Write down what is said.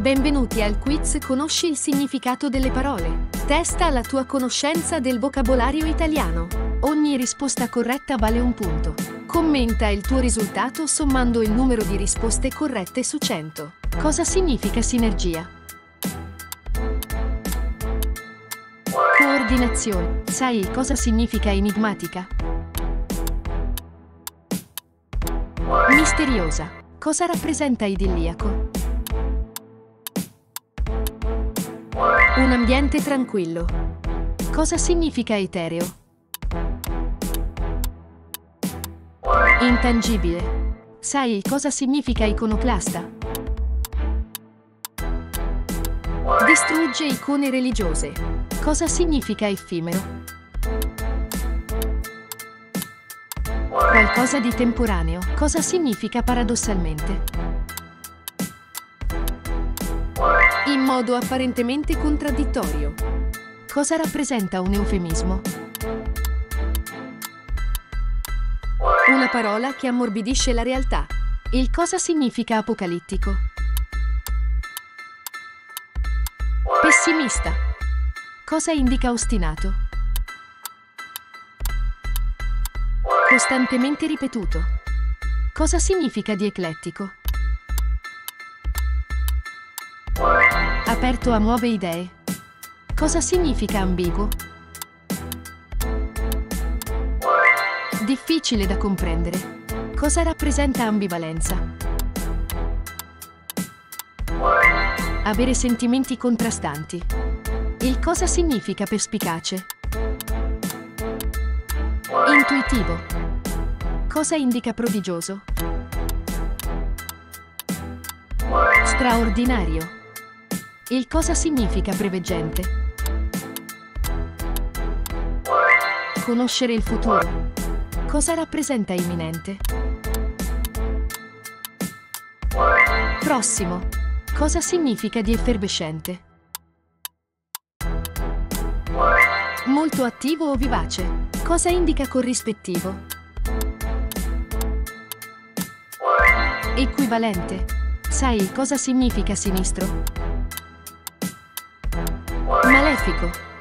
Benvenuti al quiz Conosci il significato delle parole. Testa la tua conoscenza del vocabolario italiano. Ogni risposta corretta vale un punto. Commenta il tuo risultato sommando il numero di risposte corrette su 100. Cosa significa sinergia? Coordinazione. Sai cosa significa enigmatica? Misteriosa. Cosa rappresenta idilliaco? Un ambiente tranquillo. Cosa significa etereo? Intangibile. Sai cosa significa iconoclasta? Distrugge icone religiose. Cosa significa effimero? Qualcosa di temporaneo. Cosa significa paradossalmente? In modo apparentemente contraddittorio. Cosa rappresenta un eufemismo? Una parola che ammorbidisce la realtà. Il cosa significa apocalittico? Pessimista. Cosa indica ostinato? Costantemente ripetuto. Cosa significa di eclettico? Aperto a nuove idee. Cosa significa ambiguo? Difficile da comprendere. Cosa rappresenta ambivalenza? Avere sentimenti contrastanti. Il cosa significa perspicace? Intuitivo. Cosa indica prodigioso? Straordinario. Il cosa significa preveggente? Conoscere il futuro. Cosa rappresenta imminente? Prossimo. Cosa significa di effervescente? Molto attivo o vivace. Cosa indica corrispettivo? Equivalente. Sai cosa significa sinistro? Malefico.